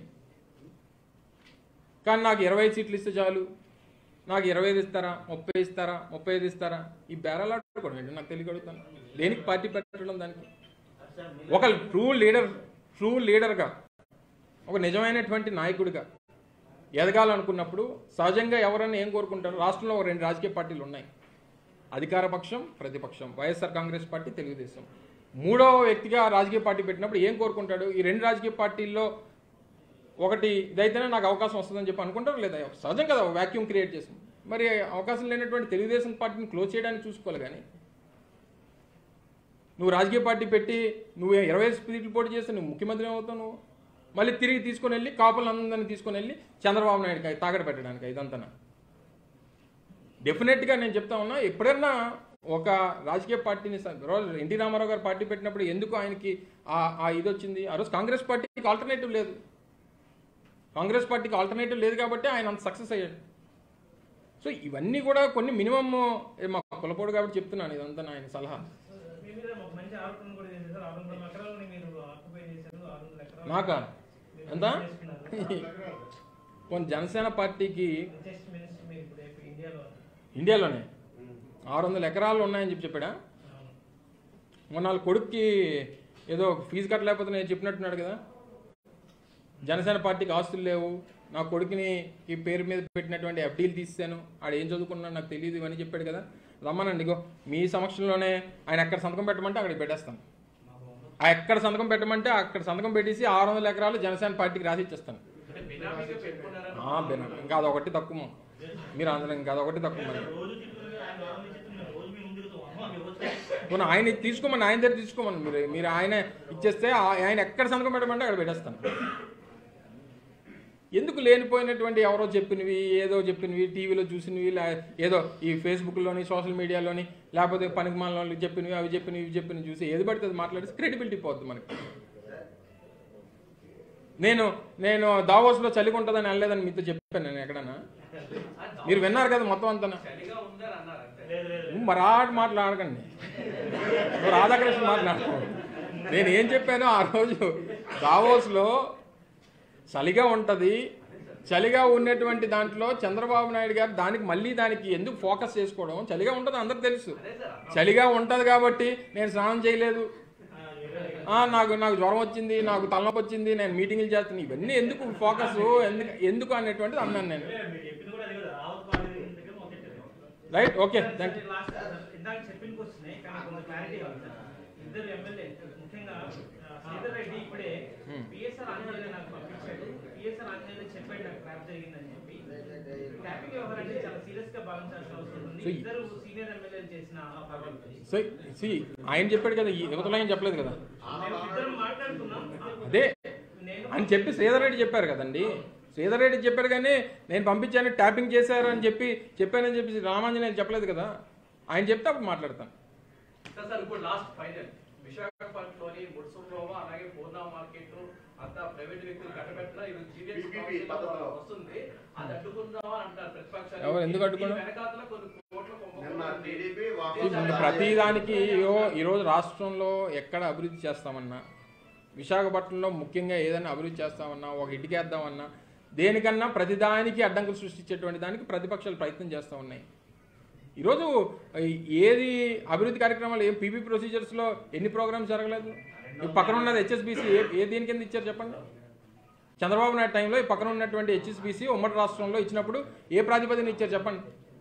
కానీ నాకు 25 సీట్లు ఇస్తే చాలు, నాకు 25 ఇస్తారా, 30 ఇస్తారా, 35 ఇస్తారా, ఈ బేరాలు ఆడుకోవడం ఏంటి నాకు తెలియగలుగుతాను. దేనికి పార్టీ పెట్టడం? దానికి ఒక ట్రూ లీడర్గా ఒక నిజమైనటువంటి నాయకుడిగా ఎదగాలనుకున్నప్పుడు సహజంగా ఎవరైనా ఏం కోరుకుంటారు? రాష్ట్రంలో 2 రాజకీయ పార్టీలు ఉన్నాయి, అధికార పక్షం ప్రతిపక్షం, వైఎస్ఆర్ కాంగ్రెస్ పార్టీ తెలుగుదేశం. మూడవ వ్యక్తిగా రాజకీయ పార్టీ పెట్టినప్పుడు ఏం కోరుకుంటాడు? ఈ 2 రాజకీయ పార్టీల్లో ఒకటి ఇదైతేనే నాకు అవకాశం వస్తుందని చెప్పి అనుకుంటారు లేదా? సహజం కదా, వ్యాక్యూమ్ క్రియేట్ చేసింది. మరి అవకాశం లేనటువంటి తెలుగుదేశం పార్టీని క్లోజ్ చేయడానికి చూసుకోవాలి. కానీ నువ్వు రాజకీయ పార్టీ పెట్టి నువ్వు 25 సీట్లు పోటీ చేస్తే నువ్వు ముఖ్యమంత్రి అవుతావు. నువ్వు మళ్ళీ తిరిగి తీసుకొని వెళ్ళి కాపులందరినీ తీసుకొని వెళ్ళి చంద్రబాబు నాయుడుకి తాగడ పెట్టడానికి ఇదంతా డెఫినెట్గా నేను చెప్తా ఉన్నా. ఎప్పుడైనా ఒక రాజకీయ పార్టీని ఎన్టీ రామారావు గారు పార్టీ పెట్టినప్పుడు ఎందుకు ఆయనకి ఇది వచ్చింది? ఆ రోజు కాంగ్రెస్ పార్టీకి ఆల్టర్నేటివ్ లేదు. కాంగ్రెస్ పార్టీకి ఆల్టర్నేటివ్ లేదు కాబట్టి ఆయన అంత సక్సెస్ అయ్యాడు. సో ఇవన్నీ కూడా కొన్ని మినిమమ్ మా కులపోడు కాబట్టి చెప్తున్నాను. ఇదంతా ఆయన సలహా. నాకా ఎంత కొన్ని జనసేన పార్టీకి ఇండియాలోనే 600 ఎకరాలు ఉన్నాయని చెప్పాడా? మొన్న వాళ్ళ కొడుక్కి ఏదో ఫీజు కట్టలేకపోతే నేను చెప్పినట్టున్నాడు కదా. జనసేన పార్టీకి ఆస్తులు లేవు, నా కొడుకుని ఈ పేరు మీద పెట్టినటువంటి ఎఫ్డీలు తీసాను, ఆడు ఏం చదువుకున్నాడు నాకు తెలియదు అని చెప్పాడు కదా. రమ్మనండి, ఇగో మీ సమక్షంలోనే ఆయన ఎక్కడ సంతకం పెట్టమంటే అక్కడికి పెట్టేస్తాను. ఆ ఎక్కడ సంతకం పెట్టమంటే అక్కడ సంతకం పెట్టేసి 600 ఎకరాలు జనసేన పార్టీకి రాసి ఇచ్చేస్తాను. ఇంకా అదొకటి తక్కువ మీరు అందులో, ఇంకా అదొకటి తక్కువ. మరి ఆయన తీసుకోమని, ఆయన దగ్గర తీసుకోమని మీరు ఆయన ఇచ్చేస్తే ఆయన ఎక్కడ సంతకం పెట్టమంటే అక్కడ పెట్టేస్తాను. ఎందుకు లేనిపోయినటువంటి ఎవరో చెప్పినవి, ఏదో చెప్పినవి, టీవీలో చూసినవి, ఏదో ఈ ఫేస్బుక్లోని సోషల్ మీడియాలోని లేకపోతే పనికిమాల చెప్పినవి, అవి చెప్పినవి, ఇవి చెప్పినవి చూసి ఏది పడితే అది మాట్లాడితే క్రెడిబిలిటీ పోద్ది మనకి. నేను దావోస్లో చలిగా ఉంటుందని అనలేదని మీతో చెప్పాను నేను ఎక్కడన్నా? మీరు విన్నారు కదా మొత్తం అంతా. మరాటి మాట్లాడకండి, రాధాకృష్ణ మాట్లాడుకోండి. నేను ఏం చెప్పానో ఆ రోజు దావోస్లో చలిగా ఉంటుంది, చలిగా ఉన్నటువంటి దాంట్లో చంద్రబాబు నాయుడు గారు దానికి ఎందుకు ఫోకస్ చేసుకోవడం? చలిగా ఉంటుంది అందరికి తెలుసు, చలిగా ఉంటుంది కాబట్టి నేను స్నానం చేయలేదు, నాకు జ్వరం వచ్చింది, నాకు తలనొప్పి వచ్చింది, నేను మీటింగ్లు చేస్తాను, ఇవన్నీ ఎందుకు ఫోకస్ ఎందుకు అనేటువంటిది అన్నాను నేను. Right, okay. ఆయన చెప్పాడు కదా, యువతలో ఆయన చెప్పలేదు కదా. అదే అని చెప్పి శ్రీధర్ రెడ్డి చెప్పారు కదండి. శ్రీధర్ రెడ్డి చెప్పాడు కానీ నేను పంపించాను ట్యాపింగ్ చేశారు అని చెప్పానని చెప్పి రామాంజనేయులు చెప్పలేదు కదా. ఆయన చెప్తే అప్పుడు మాట్లాడతాను. సార్ ఇప్పుడు లాస్ట్ ఫైనల్ విశాఖపట్నంలోని ముడ్సంలోవా అలాగే పూర్ణ మార్కెట్ అంతా ప్రైవేట్ వ్యక్తులు కట్టబెట్టినా ఇది జీవీఎంసీ వస్తుంది, అది అడ్డుకుందామా అంటారు ప్రతిపక్షాలు. ఎవరు ఎందుకు అడ్డుకున్నారు? వెనకాతల కొన్ని కోట్ల ప్రతిదానికి ఈరోజు రాష్ట్రంలో ఎక్కడ అభివృద్ధి చేస్తామన్నా, విశాఖపట్నంలో ముఖ్యంగా ఏదైనా అభివృద్ధి చేస్తామన్నా, ఒక ఇటుకేద్దామన్నా, దేనికన్నా ప్రతిదానికి అడ్డంకులు సృష్టించేటువంటి దానికి ప్రతిపక్షాలు ప్రయత్నం చేస్తూ ఉన్నాయి. ఈరోజు ఏది అభివృద్ధి కార్యక్రమాలు ఏం పీపీ ప్రొసీజర్స్లో ఎన్ని ప్రోగ్రామ్స్ జరగలేదు? పక్కన ఉన్నది హెచ్ఎస్బీసీ ఏ దేని కింద ఇచ్చారు చెప్పండి? చంద్రబాబు నాయుడు టైంలో ఈ పక్కన ఉన్నటువంటి హెచ్ఎస్బీసీ ఉమ్మడి రాష్ట్రంలో ఇచ్చినప్పుడు ఏ ప్రాతిపదికన ఇచ్చారు చెప్పండి?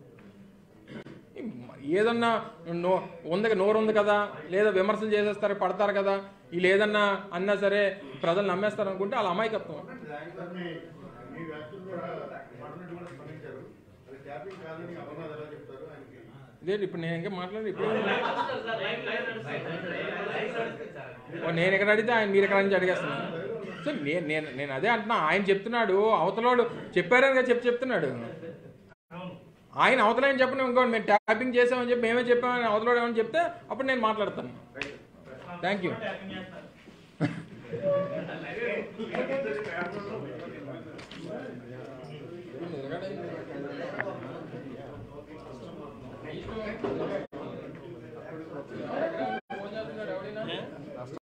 ఏదన్నా నోరు ఉంది కదా, లేదా విమర్శలు చేసేస్తారు పడతారు కదా, వీళ్ళు ఏదన్నా అన్నా సరే ప్రజలు నమ్మేస్తారు అనుకుంటే వాళ్ళ అమాయకత్వం. లేదు ఇప్పుడు నేను ఇంకా మాట్లాడి ఇప్పుడు నేను ఎక్కడ అడిగితే ఆయన మీరు ఎక్కడ నుంచి అడిగేస్తున్నాను. సో నేను అదే అంటున్నా, ఆయన చెప్తున్నాడు, అవతలోడు చెప్పారని చెప్తున్నాడు. ఆయన అవతల ఏం చెప్పను, ఇంకోటి మేము ట్యాపింగ్ చేసామని చెప్పి మేమే చెప్పామని అవతలోడు ఏమని చెప్తే అప్పుడు నేను మాట్లాడతాను. Thank you.